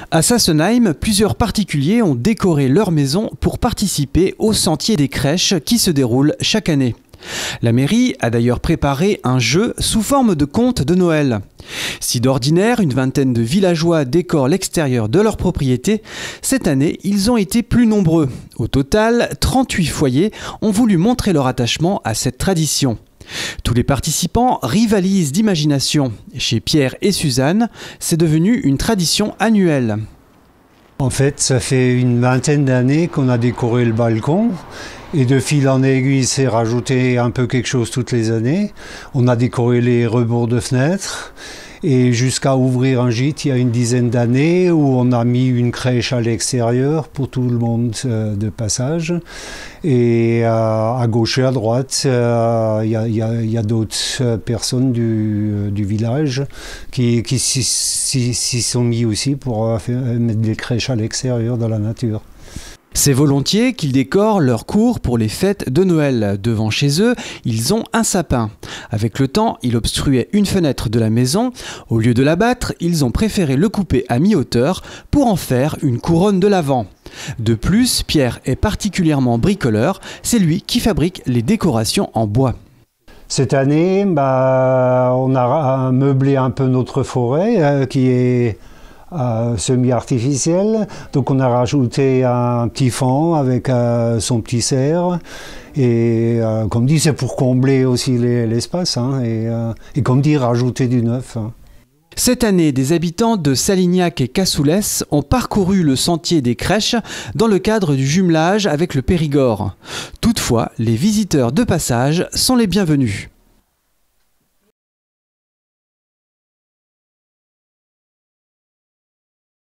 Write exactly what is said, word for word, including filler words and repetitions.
À Sassenheim, plusieurs particuliers ont décoré leur maison pour participer au Sentier des crèches qui se déroule chaque année. La mairie a d'ailleurs préparé un jeu sous forme de conte de Noël. Si d'ordinaire, une vingtaine de villageois décorent l'extérieur de leur propriété, cette année, ils ont été plus nombreux. Au total, trente-huit foyers ont voulu montrer leur attachement à cette tradition. Tous les participants rivalisent d'imagination. Chez Pierre et Suzanne, c'est devenu une tradition annuelle. En fait, ça fait une vingtaine d'années qu'on a décoré le balcon. Et de fil en aiguille, c'est rajouté un peu quelque chose toutes les années. On a décoré les rebords de fenêtres. Et jusqu'à ouvrir un gîte il y a une dizaine d'années où on a mis une crèche à l'extérieur pour tout le monde euh, de passage. Et euh, à gauche et à droite, euh, il y a, y a, y a d'autres personnes du, du village qui, qui s'y sont mis aussi pour euh, faire, mettre des crèches à l'extérieur dans la nature. C'est volontiers qu'ils décorent leur cour pour les fêtes de Noël. Devant chez eux, ils ont un sapin. Avec le temps, il obstruait une fenêtre de la maison. Au lieu de l'abattre, ils ont préféré le couper à mi-hauteur pour en faire une couronne de l'Avent. De plus, Pierre est particulièrement bricoleur. C'est lui qui fabrique les décorations en bois. Cette année, bah, on a meublé un peu notre forêt euh, qui est Euh, semi-artificiel, donc on a rajouté un petit fond avec euh, son petit cerf et euh, comme dit c'est pour combler aussi l'espace hein, et, euh, et comme dit rajouter du neuf. Hein. Cette année, des habitants de Salignac et Cassoulès ont parcouru le sentier des crèches dans le cadre du jumelage avec le Périgord. Toutefois, les visiteurs de passage sont les bienvenus.